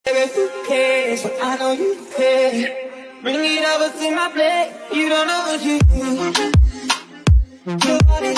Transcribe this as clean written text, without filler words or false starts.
Baby, who cares? But I know you care. Bring it over to my plate. You don't know what you do. Your body